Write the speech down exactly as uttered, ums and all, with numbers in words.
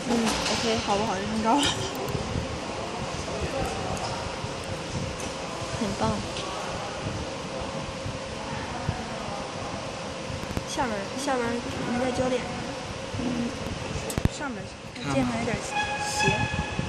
嗯 ，OK，好不好就这么着了，很棒。下边下边你在焦点，嗯，上面键盘有点斜。